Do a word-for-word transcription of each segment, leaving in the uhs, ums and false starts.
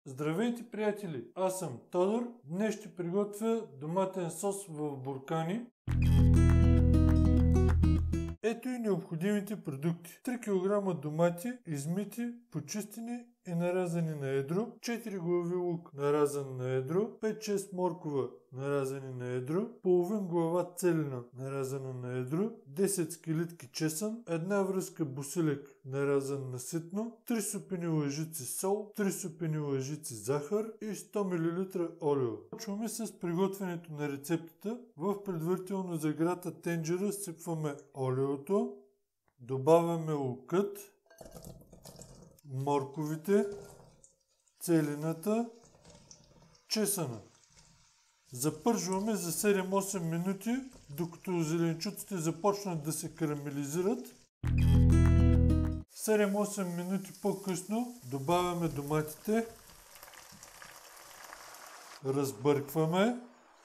Здравейте, приятели! Аз съм Тодор. Днес ще приготвя доматен сос в буркани. Ето и необходимите продукти. три килограма домати, измити, почистени и нарязани на едро, четири глави лук нарязан на едро, пет-шест моркова нарязани на едро, половин глава целина нарязана на едро, десет скелетки чесън, една връзка босилек нарязан на ситно, три супени лъжици сол, три супени лъжици захар и сто милилитра олио. Почваме с приготвянето на рецептата. В предварително загрята тенджера сипваме олиото, добавяме лукът, морковите, целината, чесъна. Запържваме за седем-осем минути, докато зеленчуците започнат да се карамелизират. седем-осем минути по-късно добавяме доматите, разбъркваме,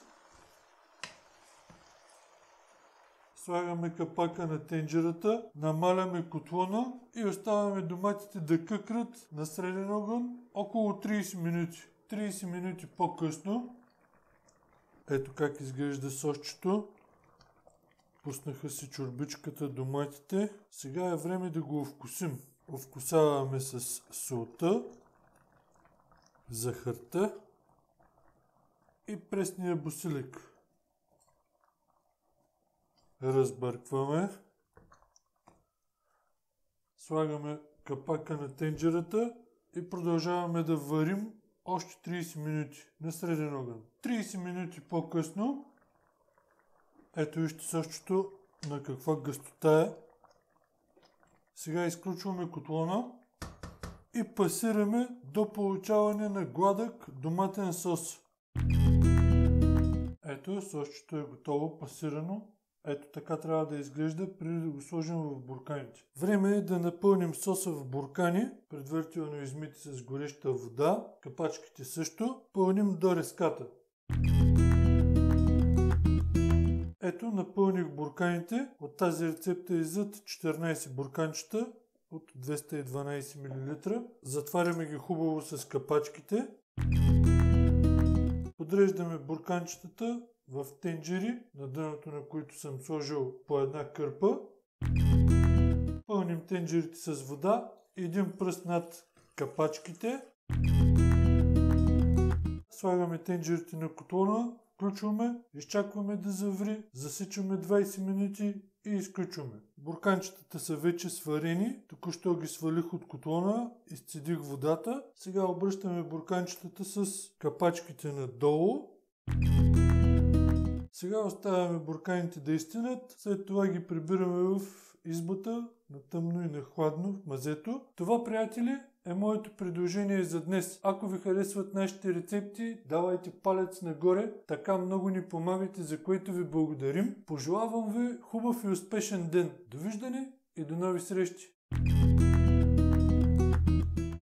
слагаме капака на тенджерата, намаляме котлона и оставяме доматите да къкрат на среден огън около трийсет минути. трийсет минути по-късно, ето как изглежда сосчето. Пуснаха си чорбичката доматите. Сега е време да го овкусим. Овкусяваме с солта, захарта и пресния босилек. Разбъркваме. Слагаме капака на тенджерата и продължаваме да варим още трийсет минути на среден огън. трийсет минути по-късно, ето вижте сосчето на каква гъстота е. Сега изключваме котлона и пасираме до получаване на гладък доматен сос. Ето сосчето е готово, пасирано. Ето така трябва да изглежда преди да го сложим в бурканите. Време е да напълним соса в буркани, предварително измити с гореща вода, капачките също. Пълним до резката. Ето напълних бурканите. От тази рецепта излизат четиринайсет бурканчета от двеста и дванайсет милилитра. Затваряме ги хубаво с капачките. Подреждаме бурканчетата в тенджери, на дъното на които съм сложил по една кърпа. Пълним тенджерите с вода, един пръст над капачките. Слагаме тенджерите на котлона, включваме, изчакваме да заври, засичаме двайсет минути и изключваме. Бурканчетата са вече сварени, току-що ги свалих от котлона, изцедих водата. Сега обръщаме бурканчетата с капачките надолу. Сега оставяме бурканите да изтинат, след това ги прибираме в избата на тъмно и на хладно в мазето. Това, приятели, е моето предложение за днес. Ако ви харесват нашите рецепти, давайте палец нагоре, така много ни помагате, за което ви благодарим. Пожелавам ви хубав и успешен ден. Довиждане и до нови срещи!